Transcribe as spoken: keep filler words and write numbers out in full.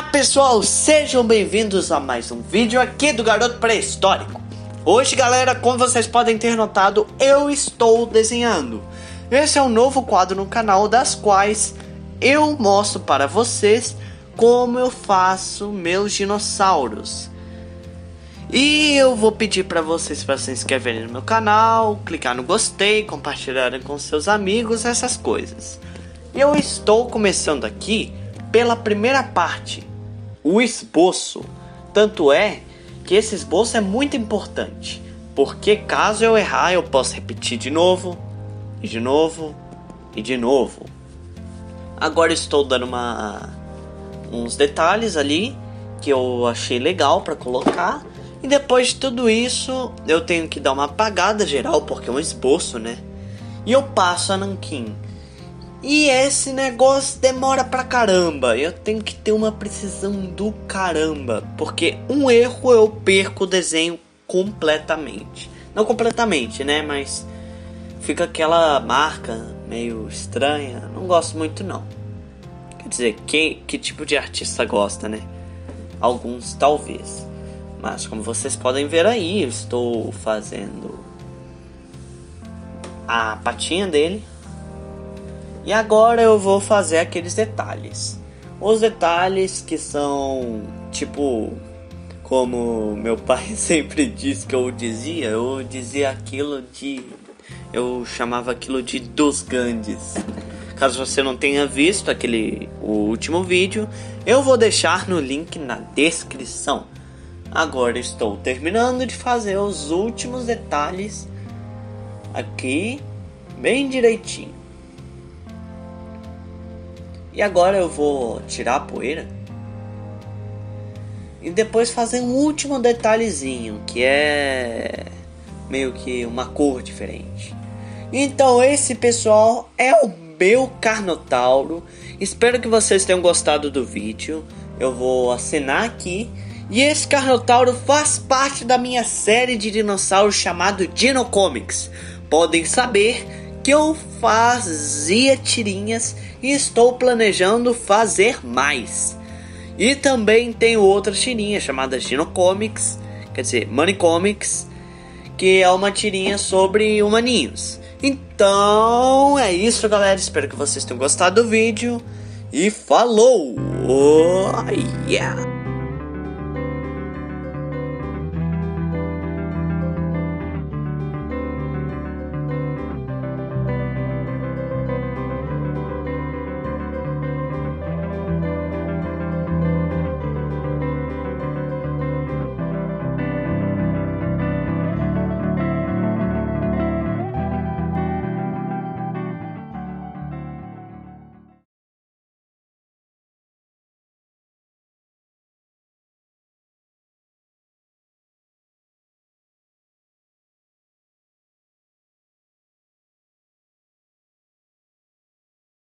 Pessoal, sejam bem-vindos a mais um vídeo aqui do Garoto Pré-Histórico. Hoje, galera, como vocês podem ter notado, eu estou desenhando. Esse é um novo quadro no canal, das quais eu mostro para vocês como eu faço meus dinossauros. E eu vou pedir para vocês para se inscreverem no meu canal, clicar no gostei, compartilharem com seus amigos, essas coisas. Eu estou começando aqui pela primeira parte, o esboço. Tanto é que esse esboço é muito importante, porque caso eu errar eu posso repetir de novo, e de novo, e de novo. Agora estou dando uma, uns detalhes ali que eu achei legal para colocar. E depois de tudo isso eu tenho que dar uma apagada geral, porque é um esboço, né? E eu passo a nanquim. E esse negócio demora pra caramba. Eu tenho que ter uma precisão do caramba, porque um erro eu perco o desenho completamente. Não completamente, né? Mas fica aquela marca meio estranha. Não gosto muito, não. Quer dizer, que, que tipo de artista gosta, né? Alguns talvez. Mas como vocês podem ver aí, eu estou fazendo a patinha dele. E agora eu vou fazer aqueles detalhes. Os detalhes que são tipo, como meu pai sempre disse que eu dizia, eu dizia aquilo de, eu chamava aquilo de dos Gandhis. Caso você não tenha visto aquele, o último vídeo, eu vou deixar no link na descrição. Agora estou terminando de fazer os últimos detalhes aqui, bem direitinho. E agora eu vou tirar a poeira e depois fazer um último detalhezinho, que é meio que uma cor diferente. Então esse, pessoal, é o meu Carnotauro. Espero que vocês tenham gostado do vídeo. Eu vou assinar aqui. E esse Carnotauro faz parte da minha série de dinossauros chamado Dino Comics. Podem saber que eu fazia tirinhas e estou planejando fazer mais. E também tenho outras tirinhas chamadas Dino Comics, quer dizer, Money Comics, que é uma tirinha sobre humaninhos. Então é isso, galera, espero que vocês tenham gostado do vídeo e falou! Oh, yeah!